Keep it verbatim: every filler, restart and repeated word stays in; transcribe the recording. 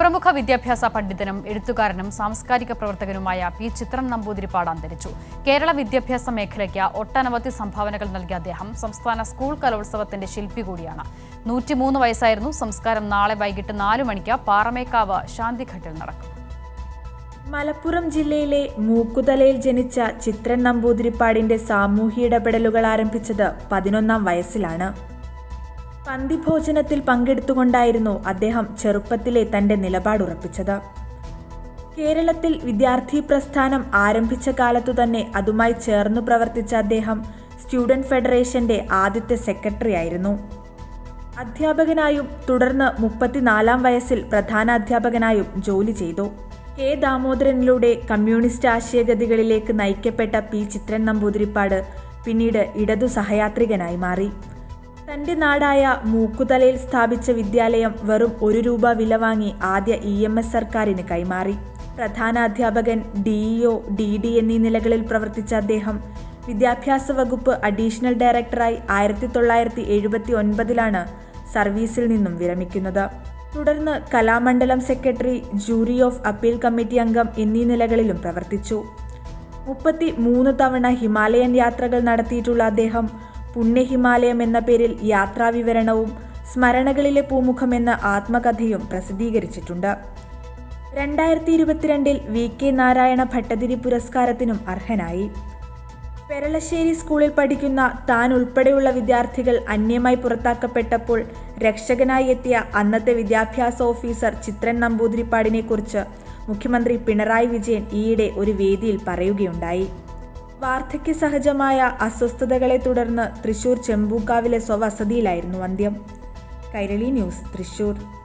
പ്രമുഖ വിദ്യാഭ്യാസ പണ്ഡിതനും എഴുത്തുകാരനും സാംസ്കാരിക പ്രവർത്തകനുമായ പി ചിത്രൻ നമ്പൂതിരിപ്പാട് അന്തരിച്ചു. കേരള വിദ്യാഭ്യാസ മേഖലയ്ക്ക് ഒട്ടനവധി സംഭാവനകൾ നൽകിയ അദ്ദേഹം സംസ്ഥാന സ്കൂൾ കലോത്സവത്തിന്റെ ശില്പി കൂടിയാണ്. നൂറ്റിമൂന്ന് വയസ്സായിരുന്നു. സംസ്കാരം നാളെ വൈകിട്ട് നാലു മണിക്ക് പാറമേക്കാവ് ശാന്തിഘട്ടിൽ നടക്കും. മലപ്പുറം ജില്ലയിലെ മൂക്കുതലയിൽ ജനിച്ച ചിത്രൻ നമ്പൂതിരിപ്പാടിന്റെ സാമൂഹ്യ ഇടപെടലുകൾ ആരംഭിച്ചത് പതിനൊന്നാം വയസ്സിലാണ്. പന്തിഭോജനത്തിൽ പങ്കെടുത്തുകൊണ്ടായിരുന്നു അദ്ദേഹം ചെറുപ്പത്തിലെ തന്റെ നിലപാടുറപ്പിച്ചത്. കേരളത്തിൽ വിദ്യാർത്ഥി പ്രസ്ഥാനം ആരംഭിച്ച കാലത്തു തന്നെ അതുമായി ചേർന്നു പ്രവർത്തിച്ച അദ്ദേഹം സ്റ്റുഡന്റ് ഫെഡറേഷന്റെ ആദ്യത്തെ സെക്രട്ടറി ആയിരുന്നു. അധ്യാപകനായും തുടർന്ന് മുപ്പത്തിനാലാം വയസ്സിൽ പ്രധാനാധ്യാപകനായും ജോലി ചെയ്തു. കെ ദാമോദരനിലൂടെ കമ്മ്യൂണിസ്റ്റ് ആശയഗതികളിലേക്ക് നയിക്കപ്പെട്ട പി ചിത്രൻ നമ്പൂതിരിപ്പാട് പിന്നീട് ഇടതു സഹയാത്രികനായി മാറി. തന്റെ നാടായ മൂക്കുതലയിൽ സ്ഥാപിച്ച വിദ്യാലയം വെറും ഒരു രൂപ വില വാങ്ങി ആദ്യ ഇ എം എസ് സർക്കാരിന് കൈമാറി. പ്രധാനാധ്യാപകൻ, ഡിഇഒ, ഡി ഡി എന്നീ നിലകളിൽ പ്രവർത്തിച്ച അദ്ദേഹം വിദ്യാഭ്യാസ വകുപ്പ് അഡീഷണൽ ഡയറക്ടറായി ആയിരത്തി തൊള്ളായിരത്തി എഴുപത്തി ഒൻപതിലാണ് സർവീസിൽ നിന്നും വിരമിക്കുന്നത്. തുടർന്ന് Kalamandalam secretary, jury of appeal committee അംഗം എന്നീ നിലകളിലും പ്രവർത്തിച്ചു. മുപ്പത്തി മൂന്ന് തവണ ഹിമാലയൻ യാത്രകൾ നടത്തിയിട്ടുള്ള അദ്ദേഹം പുണ്യ ഹിമാലയം എന്ന പേരിൽ യാത്രാവിവരണവും സ്മരണകളിലെ പൂമുഖം എന്ന ആത്മകഥയും പ്രസിദ്ധീകരിച്ചിട്ടുണ്ട്. രണ്ടായിരത്തി ഇരുപത്തിരണ്ടിൽ വി കെ നാരായണ ഭട്ടതിരി പുരസ്കാരത്തിനും അർഹനായി. പെരളശ്ശേരി സ്കൂളിൽ പഠിക്കുന്ന താൻ ഉൾപ്പെടെയുള്ള വിദ്യാർത്ഥികൾ അന്യമായി പുറത്താക്കപ്പെട്ടപ്പോൾ രക്ഷകനായി എത്തിയ അന്നത്തെ വിദ്യാഭ്യാസ ഓഫീസർ ചിത്രൻ നമ്പൂതിരിപ്പാടിനെക്കുറിച്ച് മുഖ്യമന്ത്രി പിണറായി വിജയൻ ഈയിടെ ഒരു വേദിയിൽ പറയുകയുണ്ടായി. വാർദ്ധക്യ സഹജമായ അസ്വസ്ഥതകളെ തുടർന്ന് തൃശൂർ ചെമ്പൂക്കാവിലെ സ്വവസതിയിലായിരുന്നു അന്ത്യം. കൈരളി ന്യൂസ്, തൃശൂർ.